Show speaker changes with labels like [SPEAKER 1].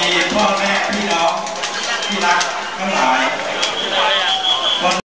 [SPEAKER 1] พ่อแม่พี่น้องที่รักทั้งหลาย